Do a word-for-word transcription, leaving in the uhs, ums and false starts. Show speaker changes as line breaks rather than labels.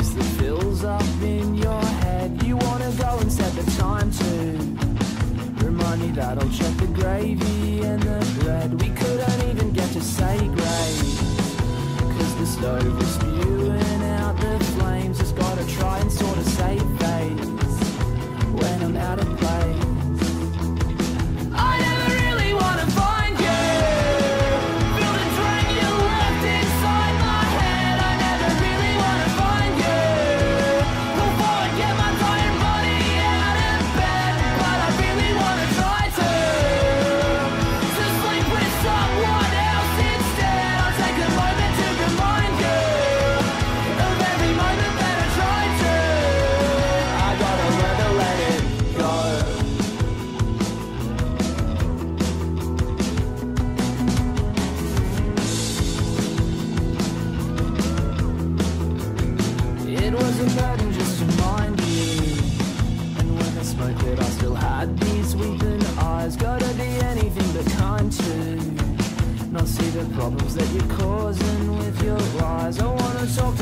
voice that fills up in your head. You wanna go and set the time to remind me that I'll check the gravy and the bread. We couldn't even get to say grace, cause the stove is spewing out the flames. Just gotta try and sort of save face when I'm out of place. I never really wanna find you, feel the drain you left inside my head. I never really wanna find you, pull forward, get my tired body out of bed. But I really wanna try to, to sleep with someone else instead. I'll take a moment to remind you of every moment that I tried to. I gotta learn to let it go. It was a burden just to mind you, and when I smoked it I still had these weeping eyes. Gotta be anything but kind to not see the problems that you're causing with your lies. I wanna talk